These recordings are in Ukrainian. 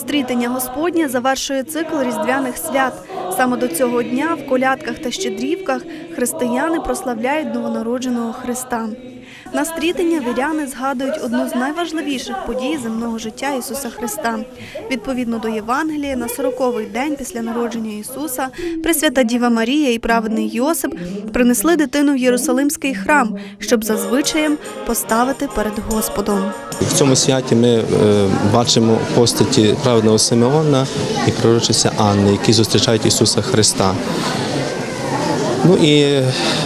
Стрітення Господнє завершує цикл різдвяних свят. Саме до цього дня в колядках та щедрівках християни прославляють новонародженого Христа. На стрітення віряни згадують одну з найважливіших подій земного життя Ісуса Христа. Відповідно до Євангелія, на 40-й день після народження Ісуса Пресвята Діва Марія і праведний Йосип принесли дитину в Єрусалимський храм, щоб за звичаєм поставити перед Господом. В цьому святі ми бачимо постаті праведного Симеона і пророчиці Анни, які зустрічають Ісуса Христа. Ну і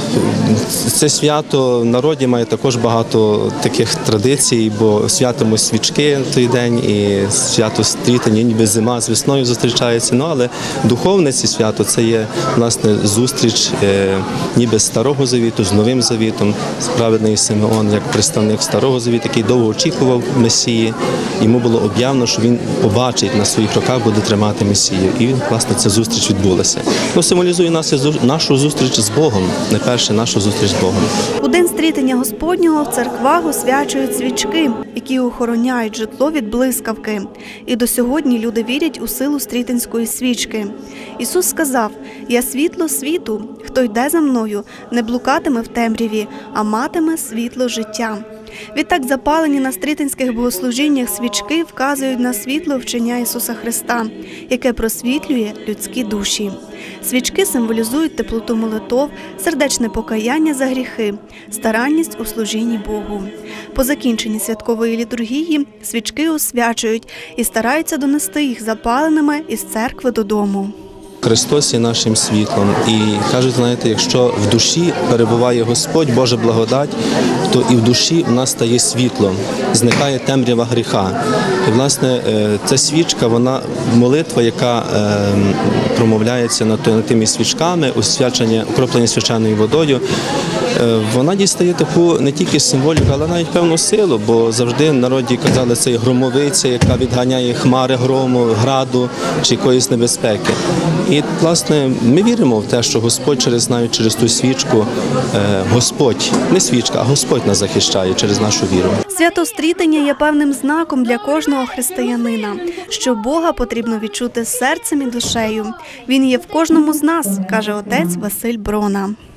це свято в народі має також багато таких традицій, бо святимо свічки в той день і свято стрітання, ніби зима з весною зустрічається. Ну, але духовне це свято – це є, власне, зустріч ніби Старого Завіту з Новим Завітом. Праведний Симеон, як представник Старого Завіту, який довго очікував Месії, йому було об'явлено, що він побачить, на своїх руках буде тримати Месію. І, власне, ця зустріч відбулася. Ну, символізує нашу зустріч з Богом, найперше нашу зустріч з Богом. У день стрітення Господнього в церквах освячують свічки, які охороняють житло від блискавки. І до сьогодні люди вірять у силу стрітинської свічки. Ісус сказав: «Я світло світу, хто йде за мною, не блукатиме в темряві, а матиме світло життя». Відтак запалені на стрітинських богослужіннях свічки вказують на світло вчення Ісуса Христа, яке просвітлює людські душі. Свічки символізують теплоту молитов, сердечне покаяння за гріхи, старанність у служінні Богу. По закінченні святкової літургії свічки освячують і стараються донести їх запаленими із церкви додому. Христос є нашим світлом. І кажуть, знаєте, якщо в душі перебуває Господь, Божа благодать, то і в душі в нас стає світло, зникає темрява гріха. І, власне, ця свічка, вона молитва, яка промовляється над тими свічками, окроплення свяченою водою, вона дістає таку не тільки символіку, але навіть певну силу, бо завжди в народі казали, це громовиця, яка відганяє хмари грому, граду чи якоїсь небезпеки. І, власне, ми віримо в те, що Господь навіть через ту свічку, Господь, не свічка, а Господь нас захищає через нашу віру. Свято стрітення є певним знаком для кожного християнина, що Бога потрібно відчути серцем і душею. Він є в кожному з нас, каже отець Василь Брона.